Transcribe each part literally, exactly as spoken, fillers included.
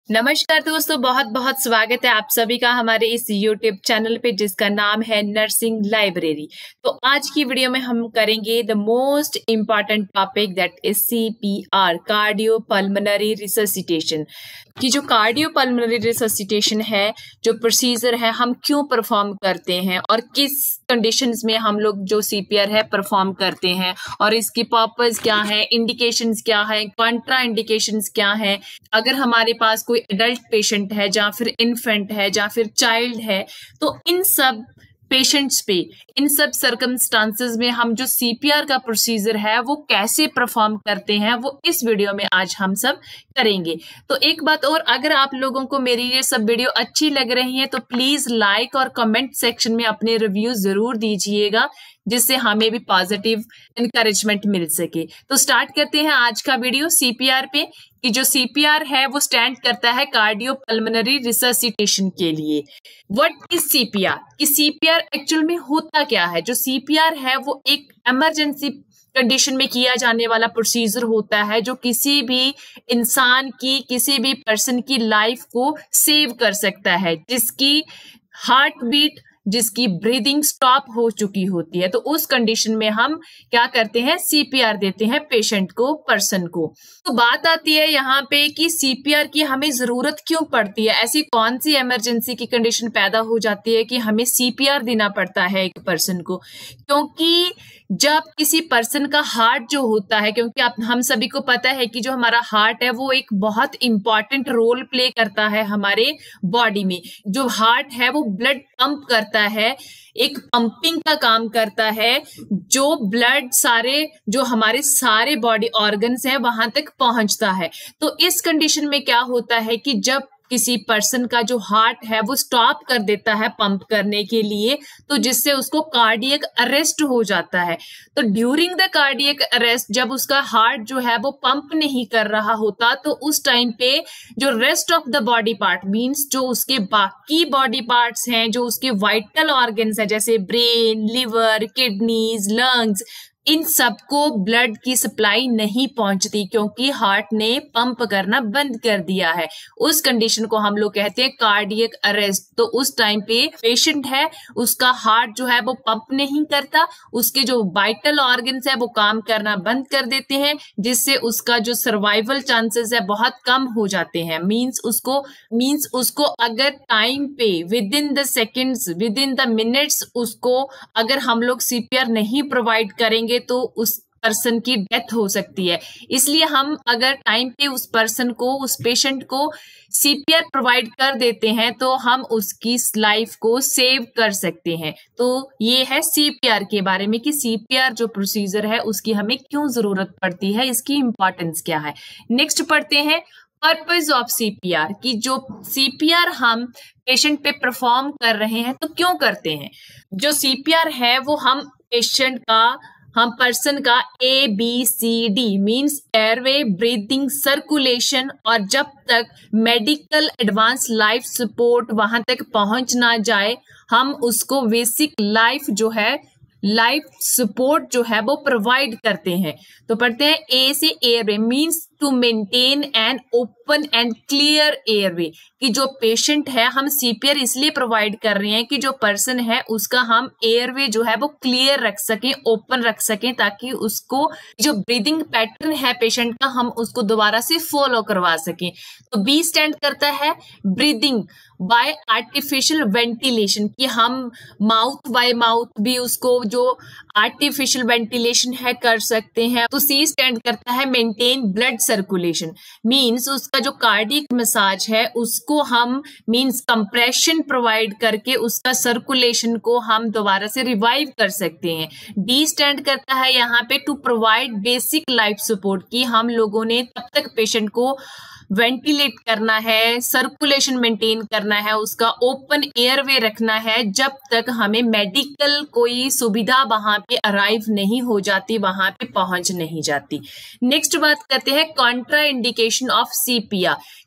नमस्कार दोस्तों, बहुत बहुत स्वागत है आप सभी का हमारे इस यूट्यूब चैनल पे जिसका नाम है नर्सिंग लाइब्रेरी। तो आज की वीडियो में हम करेंगे the most important topic that is C P R, cardio pulmonary resuscitation. कि जो कार्डियो पल्मोनरी रिससिटेशन है, जो प्रोसीजर है, हम क्यों परफॉर्म करते हैं और किस कंडीशंस में हम लोग जो सी पी आर है परफॉर्म करते हैं और इसकी पर्पस क्या है, इंडिकेशंस क्या है, कॉन्ट्रा इंडिकेशंस क्या है। अगर हमारे पास कोई एडल्ट पेशेंट है या फिर इन्फेंट है या फिर चाइल्ड है, तो इन सब पेशेंट्स पे, इन सब सर्कमस्टांसेस में हम जो सी पी आर का प्रोसीजर है वो कैसे परफॉर्म करते हैं, वो इस वीडियो में आज हम सब करेंगे। तो एक बात और, अगर आप लोगों को मेरी ये सब वीडियो अच्छी लग रही है तो प्लीज लाइक और कमेंट सेक्शन में अपने रिव्यू जरूर दीजिएगा, जिससे हमें भी पॉजिटिव इनकरेजमेंट मिल सके। तो स्टार्ट करते हैं आज का वीडियो सी पी आर पे। कि जो सी पी आर है वो स्टैंड करता है कार्डियो पल्मोनरी रिससिटेशन के लिए। What is C P R? कि सी पी आर एक्चुअल में होता क्या है? जो सी पी आर है वो एक इमरजेंसी कंडीशन में किया जाने वाला प्रोसीजर होता है जो किसी भी इंसान की, किसी भी पर्सन की लाइफ को सेव कर सकता है, जिसकी हार्ट बीट, जिसकी ब्रीदिंग स्टॉप हो चुकी होती है। तो उस कंडीशन में हम क्या करते हैं, सी पी आर देते हैं पेशेंट को, पर्सन को। तो बात आती है यहाँ पे कि सी पी आर की हमें जरूरत क्यों पड़ती है? ऐसी कौन सी इमरजेंसी की कंडीशन पैदा हो जाती है कि हमें सी पी आर देना पड़ता है एक पर्सन को? क्योंकि जब किसी पर्सन का हार्ट जो होता है, क्योंकि आप हम सभी को पता है कि जो हमारा हार्ट है वो एक बहुत इंपॉर्टेंट रोल प्ले करता है हमारे बॉडी में। जो हार्ट है वो ब्लड पंप करता है, एक पंपिंग का काम करता है, जो ब्लड सारे, जो हमारे सारे बॉडी ऑर्गन्स हैं वहां तक पहुंचता है। तो इस कंडीशन में क्या होता है कि जब किसी पर्सन का जो हार्ट है वो स्टॉप कर देता है पंप करने के लिए, तो जिससे उसको कार्डियक अरेस्ट हो जाता है। तो ड्यूरिंग द कार्डियक अरेस्ट, जब उसका हार्ट जो है वो पंप नहीं कर रहा होता, तो उस टाइम पे जो rest of the body part, means जो उसके बाकी बॉडी पार्ट्स हैं, जो उसके वाइटल ऑर्गन्स हैं जैसे ब्रेन, लिवर, किडनीज, लंग्स, इन सबको ब्लड की सप्लाई नहीं पहुंचती क्योंकि हार्ट ने पंप करना बंद कर दिया है। उस कंडीशन को हम लोग कहते हैं कार्डियक अरेस्ट। तो उस टाइम पे पेशेंट है, उसका हार्ट जो है वो पंप नहीं करता, उसके जो वाइटल ऑर्गन्स है वो काम करना बंद कर देते हैं, जिससे उसका जो सर्वाइवल चांसेस है बहुत कम हो जाते हैं। मींस उसको मींस उसको अगर टाइम पे, within the seconds, within the minutes, उसको अगर हम लोग सी पी आर नहीं प्रोवाइड करेंगे तो उस पर्सन की डेथ हो सकती है। इसलिए हम अगर टाइम पे उस पर्सन को, उस पेशेंट को सी पी आर प्रोवाइड कर देते हैं तो हम उसकी लाइफ को सेव कर सकते हैं। तो ये है सी पी आर के बारे में कि सी पी आर जो प्रोसीजर है उसकी हमें क्यों जरूरत पड़ती है, इसकी इंपॉर्टेंस क्या है। नेक्स्ट पढ़ते हैं purpose of C P R. कि जो सी पी आर हम पेशेंट पे परफॉर्म कर रहे हैं तो क्यों करते हैं। जो सी पी आर है वो हम पेशेंट का, हम पर्सन का A B C D means airway, breathing, circulation, और जब तक मेडिकल एडवांस लाइफ सपोर्ट वहां तक पहुंच ना जाए, हम उसको बेसिक लाइफ जो है, लाइफ सपोर्ट जो है वो प्रोवाइड करते हैं। तो पढ़ते हैं ए से airway means to maintain an open and clear airway. कि जो पेशेंट है हम सी पी आर इसलिए प्रोवाइड कर रहे हैं कि जो पर्सन है उसका हम एयरवे जो है वो क्लियर रख सकें, ओपन रख सकें, ताकि उसको जो ब्रीदिंग पैटर्न है पेशेंट का हम उसको दोबारा से फॉलो करवा सकें। तो बी स्टैंड करता है ब्रीदिंग बाय आर्टिफिशियल वेंटिलेशन। कि हम माउथ बाय माउथ भी उसको जो आर्टिफिशियल वेंटिलेशन है कर सकते हैं। तो सी स्टैंड करता है मेंटेन ब्लड सर्कुलेशन, मींस उसका जो कार्डियक मसाज है उसको हम मींस कंप्रेशन प्रोवाइड करके उसका सर्कुलेशन को हम दोबारा से रिवाइव कर सकते हैं। डी स्टैंड करता है यहाँ पे to provide basic life support. कि हम लोगों ने तब तक पेशेंट को वेंटिलेट करना है, सर्कुलेशन मेंटेन करना है, उसका ओपन एयरवे रखना है, जब तक हमें मेडिकल कोई सुविधा वहां पे अराइव नहीं हो जाती, वहां पे पहुंच नहीं जाती। नेक्स्ट बात करते हैं contraindication of C P R.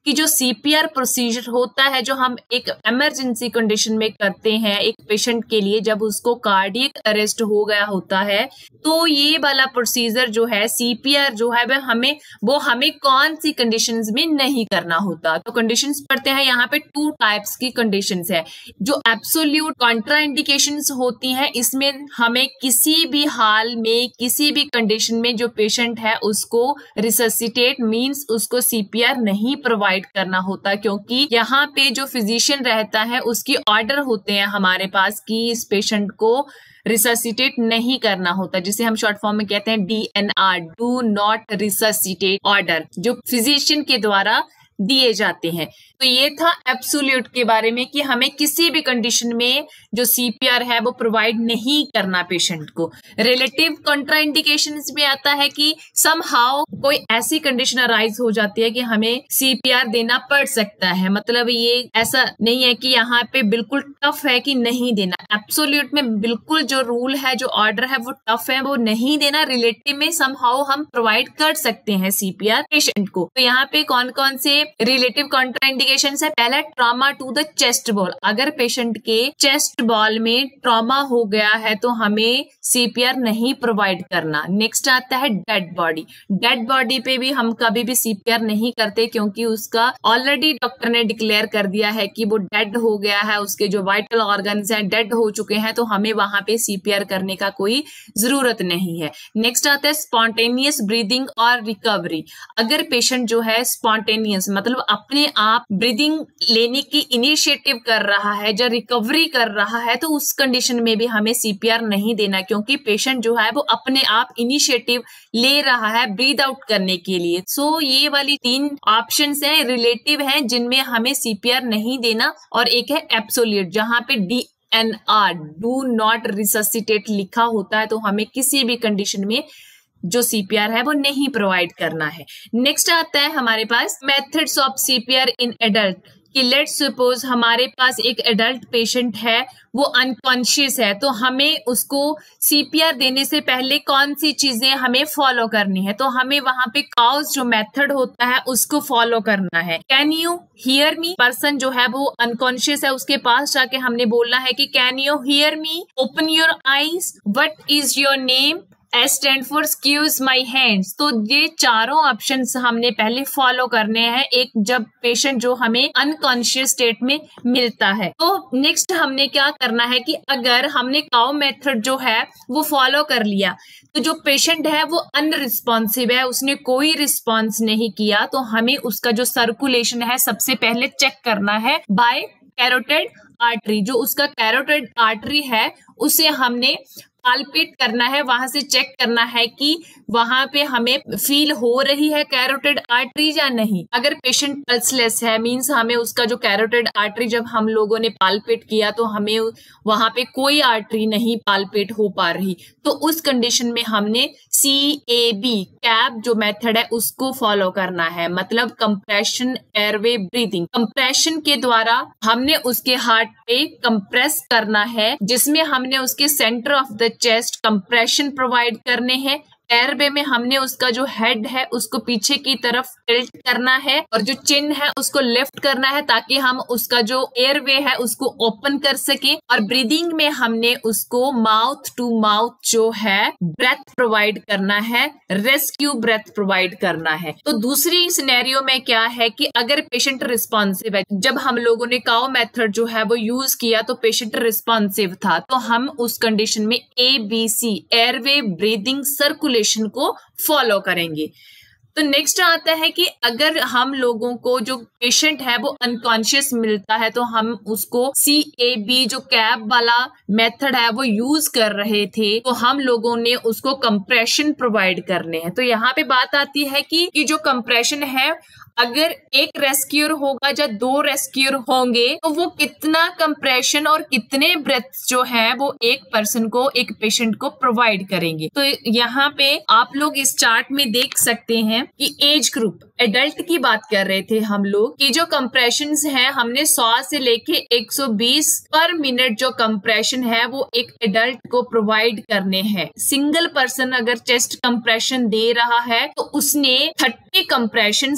कि जो सीपीआर प्रोसीजर होता है जो हम एक इमरजेंसी कंडीशन में करते हैं एक पेशेंट के लिए जब उसको कार्डियक अरेस्ट हो गया होता है, तो ये वाला प्रोसीजर जो है सीपीआर जो है वह हमें वो हमें कौन सी कंडीशंस में नहीं करना होता। तो कंडीशंस पढ़ते हैं यहाँ पे टू टाइप्स की कंडीशंस है। जो एब्सोल्यूट कॉन्ट्राइंडिकेशंस होती हैं इसमें हमें किसी भी हाल में किसी भी कंडीशन में जो पेशेंट है उसको रिससिटेट मींस उसको सीपीआर नहीं प्रोवाइड करना होता, क्योंकि यहाँ पे जो फिजिशियन रहता है उसकी ऑर्डर होते हैं हमारे पास कि इस पेशेंट को रिससिटेट नहीं करना होता, जिसे हम शॉर्ट फॉर्म में कहते हैं D N R, do not resuscitate order, जो फिजिशियन के द्वारा दिए जाते हैं। तो ये था एब्सोल्यूट के बारे में कि हमें किसी भी कंडीशन में जो सीपीआर है वो प्रोवाइड नहीं करना पेशेंट को। रिलेटिव कॉन्ट्राइंडिकेशंस में आता है कि समहाउ कोई ऐसी कंडीशन अराइज हो जाती है कि हमें सीपीआर देना पड़ सकता है, मतलब ये ऐसा नहीं है कि यहाँ पे बिल्कुल टफ है कि नहीं देना। एब्सोल्यूट में बिल्कुल जो रूल है जो ऑर्डर है वो टफ है, वो नहीं देना। रिलेटिव में समहाउ हम प्रोवाइड कर सकते हैं सीपीआर पेशेंट को। तो यहाँ पे कौन कौन से रिलेटिव कॉन्ट्राइंडिकेशंस है? पहला trauma to the chest wall, अगर पेशेंट के चेस्ट बॉल में ट्रॉमा हो गया है तो हमें सीपीआर नहीं प्रोवाइड करना। नेक्स्ट आता है डेड बॉडी। डेड बॉडी पे भी हम कभी भी सीपीआर नहीं करते, क्योंकि उसका ऑलरेडी डॉक्टर ने डिक्लेयर कर दिया है कि वो डेड हो गया है, उसके जो वाइटल ऑर्गन्स हैं डेड हो चुके हैं, तो हमें वहां पे सीपीआर करने का कोई जरूरत नहीं है। नेक्स्ट आता है स्पॉन्टेनियस ब्रीदिंग और रिकवरी। अगर पेशेंट जो है स्पॉन्टेनियस मतलब अपने आप ब्रीदिंग लेने की इनिशिएटिव कर रहा है, जो रिकवरी कर रहा है, तो उस कंडीशन में भी हमें सीपीआर नहीं देना, क्योंकि पेशेंट जो है वो अपने आप इनिशिएटिव ले रहा है ब्रीद आउट करने के लिए। सो so, ये वाली तीन ऑप्शंस हैं रिलेटिव हैं जिनमें हमें सीपीआर नहीं देना, और एक है एब्सोल्यूट जहां पे D N R do not resuscitate लिखा होता है, तो हमें किसी भी कंडीशन में जो सीपीआर है वो नहीं प्रोवाइड करना है। नेक्स्ट आता है हमारे पास methods of CPR in adult, कि लेट्स सपोज हमारे पास एक एडल्ट पेशेंट है, वो अनकॉन्शियस है, तो हमें उसको सीपीआर देने से पहले कौन सी चीजें हमें फॉलो करनी है? तो हमें वहां पे काउज जो मेथड होता है उसको फॉलो करना है। Can you hear me, person जो है वो अनकॉन्शियस है, उसके पास जाके हमने बोलना है कि can you hear me, open your eyes, what is your name, S stand for squeeze my hands. तो ये चारों ऑप्शंस हमने पहले फॉलो करने हैं एक जब पेशेंट जो हमें अनकॉन्शियस स्टेट में मिलता है। तो नेक्स्ट हमने क्या करना है कि अगर हमने काउ मेथड जो है वो फॉलो कर लिया, तो जो पेशेंट है वो अनरिस्पॉन्सिव है, उसने कोई रिस्पॉन्स नहीं किया, तो हमें उसका जो सर्कुलेशन है सबसे पहले चेक करना है बाय कैरोटिड आर्टरी। जो उसका कैरोटिड आर्टरी है उसे हमने पाल्पेट करना है, वहां से चेक करना है कि वहां पे हमें फील हो रही है कैरोटिड आर्टरी या नहीं। अगर पेशेंट पल्सलेस है मींस हमें उसका जो कैरोटिड आर्टरी जब हम लोगों ने पाल्पेट किया तो हमें वहां पे कोई आर्टरी नहीं पाल्पेट हो पा रही, तो उस कंडीशन में हमने सी ए बी कैप जो मेथड है उसको फॉलो करना है, मतलब कंप्रेशन एयरवे ब्रीदिंग। कंप्रेशन के द्वारा हमने उसके हार्ट पे कंप्रेस करना है, जिसमें हमने उसके centre of the chest compression provide करने हैं। एयरवे में हमने उसका जो हेड है उसको पीछे की तरफ टिल्ट करना है और जो चिन है उसको लिफ्ट करना है, ताकि हम उसका जो एयरवे है उसको ओपन कर सके। और ब्रीदिंग में हमने उसको माउथ टू माउथ जो है ब्रेथ प्रोवाइड करना है, रेस्क्यू ब्रेथ प्रोवाइड करना है। तो दूसरी सिनेरियो में क्या है कि अगर पेशेंट रिस्पॉन्सिव है, जब हम लोगों ने काउ मेथड जो है वो यूज किया तो पेशेंट रिस्पॉन्सिव था, तो हम उस कंडीशन में A B C airway breathing circulation को फॉलो करेंगे। तो नेक्स्ट आता है कि अगर हम लोगों को जो पेशेंट है वो अनकॉन्शियस मिलता है तो हम उसको सी ए बी जो कैप वाला मेथड है वो यूज कर रहे थे, तो हम लोगों ने उसको कंप्रेशन प्रोवाइड करने हैं। तो यहाँ पे बात आती है कि, कि जो कंप्रेशन है अगर एक रेस्क्यूर होगा या दो रेस्क्यूर होंगे तो वो कितना कंप्रेशन और कितने ब्रेथ्स जो है वो एक पर्सन को एक पेशेंट को प्रोवाइड करेंगे। तो यहाँ पे आप लोग इस चार्ट में देख सकते हैं कि एज ग्रुप एडल्ट की बात कर रहे थे हम लोग कि जो कंप्रेशंस हैं हमने सौ से लेके एक सौ बीस पर मिनट जो कंप्रेशन है वो एक एडल्ट को प्रोवाइड करने हैं। सिंगल पर्सन अगर चेस्ट कंप्रेशन दे रहा है तो उसने तीस कंप्रेशंस देने हैं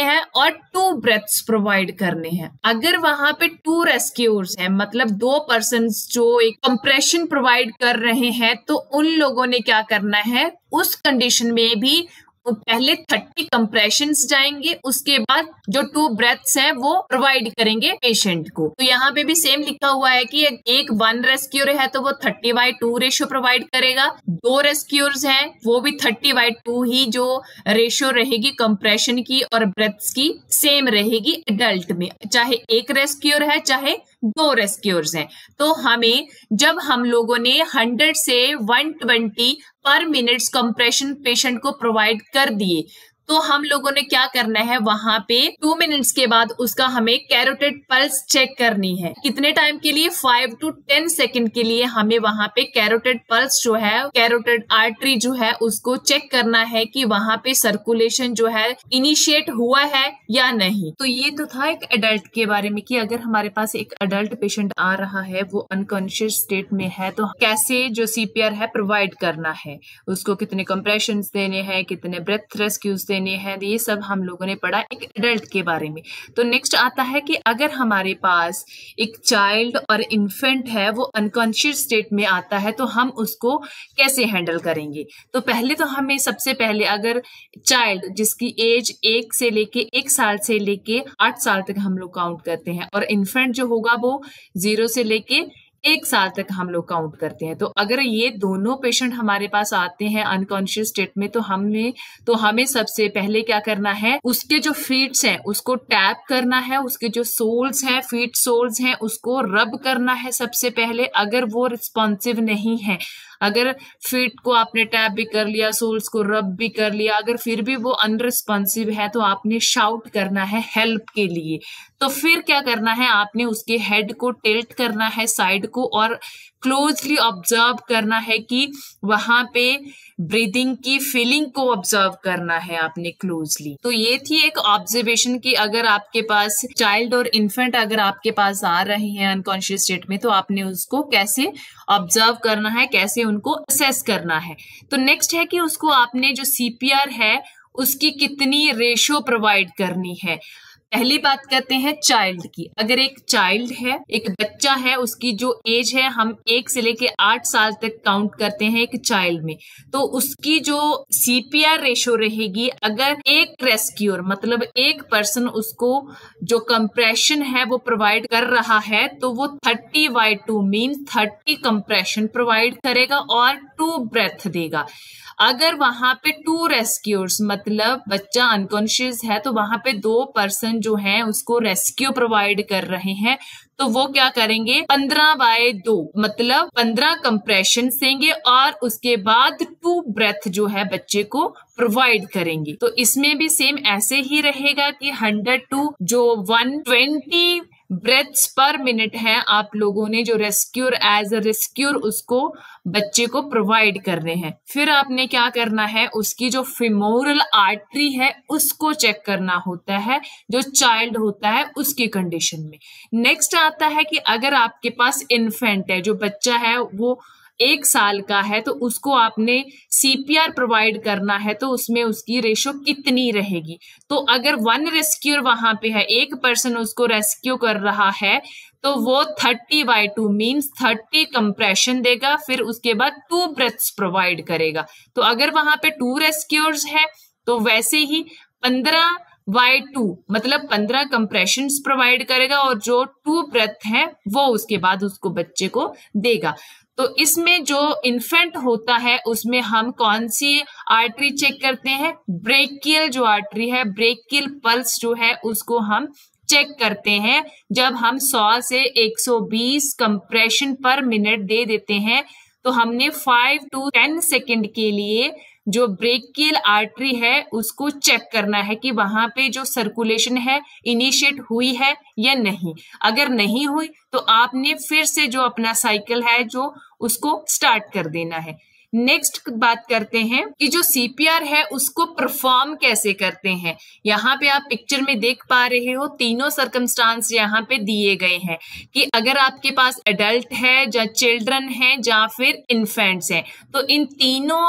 है और टू ब्रेथ्स प्रोवाइड करने हैं। अगर वहां पे टू रेस्क्यूअर्स हैं, मतलब दो पर्सन जो एक कंप्रेशन प्रोवाइड कर रहे हैं, तो उन लोगों ने क्या करना है, उस कंडीशन में भी पहले थर्टी कंप्रेशंस जाएंगे, उसके बाद जो टू ब्रेथ्स हैं वो प्रोवाइड करेंगे पेशेंट को। तो यहाँ पे भी सेम लिखा हुआ है कि एक वन रेस्क्यूर है तो वो thirty by two ratio provide करेगा, दो रेस्क्यूर्स हैं वो भी थर्टी बाई टू ही जो रेशियो रहेगी कंप्रेशन की और ब्रेथ्स की सेम रहेगी एडल्ट में, चाहे एक रेस्क्यूर है चाहे दो रेस्क्यूर्स हैं। तो हमें जब हम लोगों ने हंड्रेड से one twenty per minutes compression patient को प्रोवाइड कर दिए, तो हम लोगों ने क्या करना है, वहां पे टू मिनट्स के बाद उसका हमें कैरोटिड पल्स चेक करनी है। कितने टाइम के लिए, फाइव टू टेन सेकेंड के लिए हमें वहां पे कैरोटिड पल्स जो है, कैरोटिड आर्टरी जो है उसको चेक करना है कि वहां पे सर्कुलेशन जो है इनिशिएट हुआ है या नहीं। तो ये तो था एक एडल्ट के बारे में कि अगर हमारे पास एक एडल्ट पेशेंट आ रहा है, वो अनकॉन्शियस स्टेट में है, तो कैसे जो सीपीआर है प्रोवाइड करना है, उसको कितने कंप्रेशन देने हैं, कितने ब्रेथ रेस्क्यूज देने हैं, ये सब हम लोगों ने पढ़ा एक एडल्ट के बारे में। तो नेक्स्ट आता है कि अगर हमारे पास एक चाइल्ड और इन्फेंट है, वो अनकॉन्शियस स्टेट में आता है, तो हम उसको कैसे हैंडल करेंगे। तो पहले तो हमें सबसे पहले अगर चाइल्ड जिसकी एज एक से लेके एक साल से लेके आठ साल तक हम लोग काउंट करते हैं, और इन्फेंट जो होगा वो जीरो से लेके एक साल तक हम लोग काउंट करते हैं। तो अगर ये दोनों पेशेंट हमारे पास आते हैं अनकॉन्शियस स्टेट में, तो हमने तो हमें सबसे पहले क्या करना है, उसके जो फीट्स हैं उसको टैप करना है, उसके जो सोल्स हैं, फीट सोल्स हैं, उसको रब करना है सबसे पहले। अगर वो रिस्पॉन्सिव नहीं है, अगर फीट को आपने टैप भी कर लिया, सोल्स को रब भी कर लिया, अगर फिर भी वो अनरिस्पॉन्सिव है, तो आपने शाउट करना है हेल्प के लिए। तो फिर क्या करना है, आपने उसके हेड को टिल्ट करना है साइड को और क्लोजली ऑब्जर्व करना है कि वहां पे ब्रीदिंग की फीलिंग को ऑब्जर्व करना है आपने क्लोजली। तो ये थी एक ऑब्जर्वेशन कि अगर आपके पास चाइल्ड और इन्फेंट अगर आपके पास आ रहे हैं अनकॉन्शियस स्टेट में, तो आपने उसको कैसे ऑब्जर्व करना है, कैसे उनको असेस करना है। तो नेक्स्ट है कि उसको आपने जो सीपीआर है उसकी कितनी रेशियो प्रोवाइड करनी है। पहली बात करते हैं चाइल्ड की। अगर एक चाइल्ड है, एक बच्चा है, उसकी जो एज है हम एक से लेके आठ साल तक काउंट करते हैं एक चाइल्ड में, तो उसकी जो सीपीआर रेशियो रहेगी, अगर एक रेस्क्यूअर मतलब एक पर्सन उसको जो कंप्रेशन है वो प्रोवाइड कर रहा है, तो वो thirty by two mean thirty compression provide करेगा और टू ब्रेथ देगा। अगर वहां पे टू रेस्क्यूअर्स मतलब बच्चा अनकॉन्शियस है, तो वहां पे दो पर्सन जो हैं उसको रेस्क्यू प्रोवाइड कर रहे हैं, तो वो क्या करेंगे, पंद्रह बाय दो मतलब पंद्रह कंप्रेशन देंगे और उसके बाद टू ब्रेथ जो है बच्चे को प्रोवाइड करेंगे। तो इसमें भी सेम ऐसे ही रहेगा कि हंड्रेड टू जो one twenty breaths per minute है आप लोगों ने जो रेस्क्यूर एज अ रेस्क्यूर उसको बच्चे को प्रोवाइड करने हैं। फिर आपने क्या करना है, उसकी जो फिमोरल आर्टरी है उसको चेक करना होता है, जो चाइल्ड होता है उसकी कंडीशन में। नेक्स्ट आता है कि अगर आपके पास इन्फेंट है, जो बच्चा है वो एक साल का है, तो उसको आपने सीपीआर प्रोवाइड करना है, तो उसमें उसकी रेशो कितनी रहेगी। तो अगर वन रेस्क्यूर वहां पे है, एक पर्सन उसको रेस्क्यू कर रहा है, तो वो thirty by two means thirty compression देगा, फिर उसके बाद टू ब्रेथ्स प्रोवाइड करेगा। तो अगर वहां पे टू रेस्क्यूर्स है तो वैसे ही पंद्रह बाई टू मतलब पंद्रह कंप्रेशन प्रोवाइड करेगा और जो टू ब्रेथ है वो उसके बाद उसको बच्चे को देगा। तो इसमें जो इन्फेंट होता है उसमें हम कौन सी आर्टरी चेक करते हैं, ब्रेकियल जो आर्टरी है, ब्रेकियल पल्स जो है उसको हम चेक करते हैं। जब हम सौ से एक सौ बीस कंप्रेशन पर मिनट दे देते हैं, तो हमने फाइव टू टेन सेकेंड के लिए जो ब्रेकियल आर्टरी है उसको चेक करना है कि वहां पे जो सर्कुलेशन है इनिशिएट हुई है या नहीं। अगर नहीं हुई तो आपने फिर से जो अपना साइकिल है जो उसको स्टार्ट कर देना है। नेक्स्ट बात करते हैं कि जो सीपीआर है उसको परफॉर्म कैसे करते हैं। यहाँ पे आप पिक्चर में देख पा रहे हो तीनों सर्कमस्टांस यहाँ पे दिए गए हैं कि अगर आपके पास एडल्ट है या चिल्ड्रन है या फिर इन्फेंट्स हैं, तो इन तीनों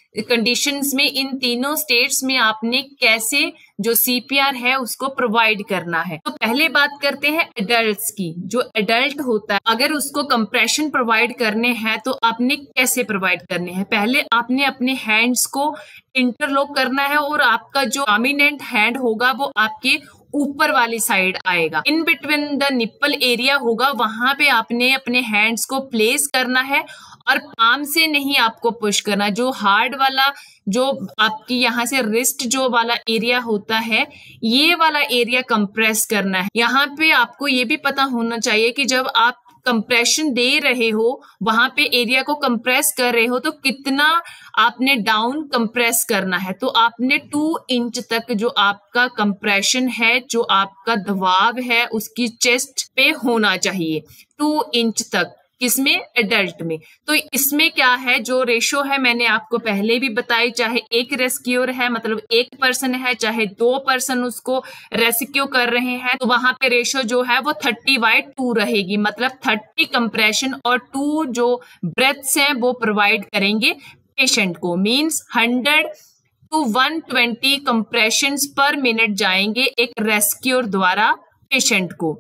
कंडीशंस में, इन तीनों स्टेट्स में आपने कैसे जो सीपीआर है उसको प्रोवाइड करना है। तो पहले बात करते हैं एडल्ट्स की। जो एडल्ट होता है अगर उसको कंप्रेशन प्रोवाइड करने हैं तो आपने कैसे प्रोवाइड करने हैं। पहले आपने अपने हैंड्स को इंटरलॉक करना है और आपका जो डोमिनेंट हैंड होगा वो आपके ऊपर वाली साइड आएगा, in between the nipple area होगा, वहां पे आपने अपने हैंड्स को प्लेस करना है और पाम से नहीं आपको पुश करना। जो हार्ड वाला, जो आपकी यहाँ से रिस्ट जो वाला एरिया होता है, ये वाला एरिया कंप्रेस करना है। यहाँ पे आपको ये भी पता होना चाहिए कि जब आप कंप्रेशन दे रहे हो, वहां पे एरिया को कंप्रेस कर रहे हो, तो कितना आपने डाउन कंप्रेस करना है। तो आपने टू इंच तक जो आपका कंप्रेशन है, जो आपका दबाव है, उसकी चेस्ट पे होना चाहिए, टू इंच तक। किसमें? एडल्ट में। तो इसमें क्या है, जो रेशो है मैंने आपको पहले भी बताई, चाहे एक रेस्क्यूअर है, मतलब एक पर्सन है, चाहे दो पर्सन उसको रेस्क्यू कर रहे हैं, तो वहां पे रेशो जो है वो थर्टी बाई टू रहेगी। मतलब थर्टी कंप्रेशन और टू जो ब्रेथ्स हैं वो प्रोवाइड करेंगे पेशेंट को। Means hundred to one twenty compression per minute जाएंगे एक रेस्क्यूअर द्वारा पेशेंट को।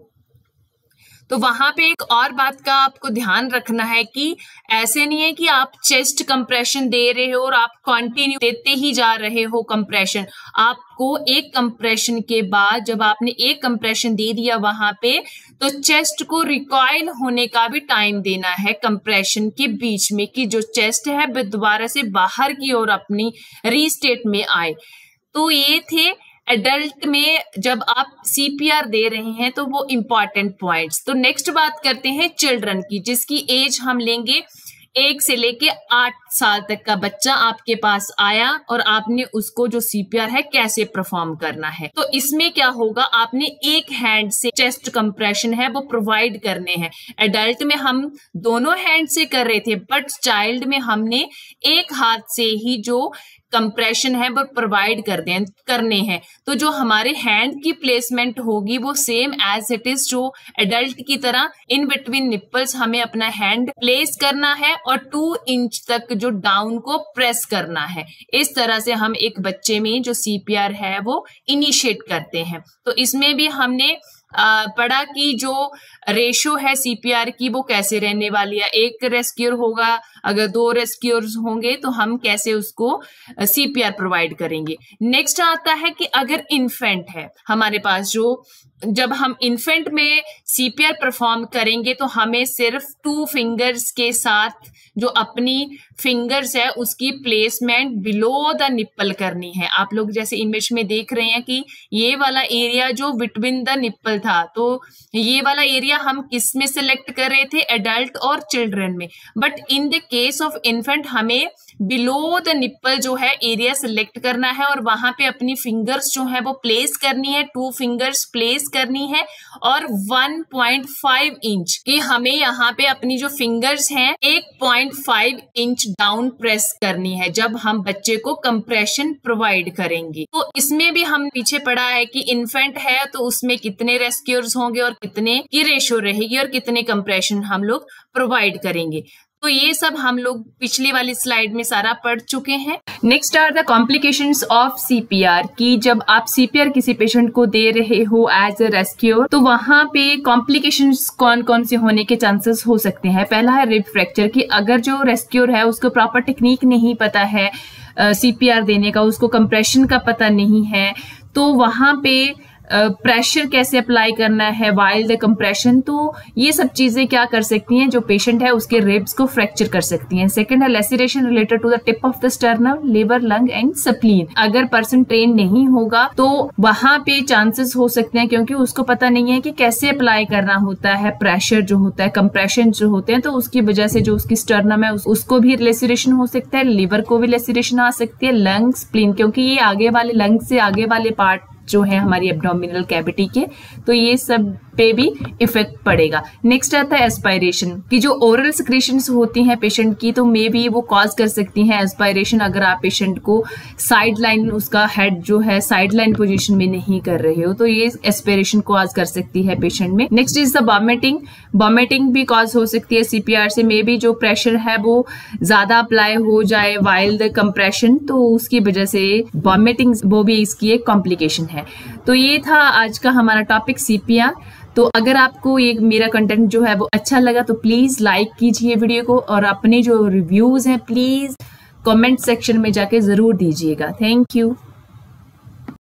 तो वहां पे एक और बात का आपको ध्यान रखना है कि ऐसे नहीं है कि आप चेस्ट कंप्रेशन दे रहे हो और आप कंटिन्यू देते ही जा रहे हो कंप्रेशन। आपको एक कंप्रेशन के बाद, जब आपने एक कंप्रेशन दे दिया वहां पे, तो चेस्ट को रिकॉइल होने का भी टाइम देना है कंप्रेशन के बीच में, कि जो चेस्ट है वो दोबारा से बाहर की ओर अपनी रीस्टेट में आए। तो ये थे एडल्ट में जब आप सीपीआर दे रहे हैं तो वो इम्पॉर्टेंट पॉइंट्स। तो नेक्स्ट बात करते हैं चिल्ड्रन की, जिसकी एज हम लेंगे एक से लेके आठ साल तक का बच्चा आपके पास आया और आपने उसको जो सीपीआर है कैसे परफॉर्म करना है। तो इसमें क्या होगा, आपने एक हैंड से चेस्ट कंप्रेशन है वो प्रोवाइड करने हैं। एडल्ट में हम दोनों हैंड से कर रहे थे, बट चाइल्ड में हमने एक हाथ से ही जो कंप्रेशन है वो प्रोवाइड कर दें करने हैं। तो जो हमारे हैंड की प्लेसमेंट होगी वो सेम एज इट इज जो एडल्ट की तरह, इन बिटवीन निप्पल्स हमें अपना हैंड प्लेस करना है और टू इंच तक जो डाउन को प्रेस करना है। इस तरह से हम एक बच्चे में जो सीपीआर है वो इनिशिएट करते हैं। तो इसमें भी हमने आ, पढ़ा कि जो रेशो है सीपीआर की वो कैसे रहने वाली है। एक रेस्क्यूअर होगा, अगर दो रेस्क्यूअर्स होंगे तो हम कैसे उसको सीपीआर प्रोवाइड करेंगे। नेक्स्ट आता है कि अगर इन्फेंट है हमारे पास, जो जब हम इन्फेंट में सीपीआर परफॉर्म करेंगे तो हमें सिर्फ टू फिंगर्स के साथ जो अपनी फिंगर्स है उसकी प्लेसमेंट बिलो द निप्पल करनी है। आप लोग जैसे इमेज में देख रहे हैं कि ये वाला एरिया जो बिटवीन द निप्पल था, तो ये वाला एरिया हम किस में सिलेक्ट कर रहे थे, एडल्ट और चिल्ड्रन में। But in the case of infant हमें बिलो द निप्पल जो है एरिया सिलेक्ट करना है और वहां पे अपनी फिंगर्स जो है वो प्लेस करनी है, टू फिंगर्स प्लेस करनी है और वन पॉइंट फाइव इंच की हमें यहाँ पे अपनी जो फिंगर्स हैं one point five inch down press करनी है जब हम बच्चे को कंप्रेशन प्रोवाइड करेंगे। तो इसमें भी हम पीछे पढ़ा है कि इन्फेंट है तो उसमें कितने रेस्क्यूअर्स होंगे और कितने की रेशो रहेगी और कितने कंप्रेशन हम लोग प्रोवाइड करेंगे। तो ये सब हम लोग पिछली वाली स्लाइड में सारा पढ़ चुके हैं। Next are the complications of CPR, कि जब आप सीपीआर किसी पेशेंट को दे रहे हो एज ए रेस्क्यूअर तो वहां पे कॉम्प्लिकेशंस कौन कौन से होने के चांसेस हो सकते हैं। पहला है रिब फ्रैक्चर, की अगर जो रेस्क्यूअर है उसको प्रॉपर टेक्निक नहीं पता है सीपीआर देने का, उसको कंप्रेशन का पता नहीं है, तो वहां पे प्रेशर uh, कैसे अप्लाई करना है वाइल द कंप्रेशन, तो ये सब चीजें क्या कर सकती हैं, जो पेशेंट है उसके रिब्स को फ्रैक्चर कर सकती हैं। सेकंड है laceration related to the tip of the sternum, liver, lung and spleen. अगर पर्सन ट्रेन नहीं होगा तो वहां पे चांसेस हो सकते हैं, क्योंकि उसको पता नहीं है कि कैसे अप्लाई करना होता है प्रेशर जो होता है, कंप्रेशन जो होते हैं, तो उसकी वजह से जो उसकी स्टर्नम है उस, उसको भी लेसिरेशन हो सकता है, लिवर को भी लेसिरेशन आ सकती है, लंग, स्प्लीन, क्योंकि ये आगे वाले लंग से आगे वाले पार्ट जो है हमारी एब्डोमिनल कैविटी के, तो ये सब पे भी इफेक्ट पड़ेगा। नेक्स्ट आता है एस्पायरेशन की जो ओरल सिक्रेशंस होती हैं पेशेंट की, तो मे बी वो कॉज कर सकती हैं एस्पायरेशन अगर आप पेशेंट को साइड लाइन, उसका हेड जो है साइड लाइन पोजिशन में नहीं कर रहे हो, तो ये एस्पायरेशन कॉज कर सकती है पेशेंट में। Next is the vomiting. Vomiting भी कॉज हो सकती है सीपीआर से, मे बी जो प्रेशर है वो ज्यादा अप्लाई हो जाए वाइल द कंप्रेशन, तो उसकी वजह से वॉमिटिंग वो भी इसकी एक कॉम्प्लिकेशन है। तो ये था आज का हमारा टॉपिक सीपीआर। तो अगर आपको ये मेरा कंटेंट जो है वो अच्छा लगा तो प्लीज लाइक कीजिए वीडियो को, और अपने जो रिव्यूज हैं प्लीज कमेंट सेक्शन में जाके जरूर दीजिएगा। Thank you.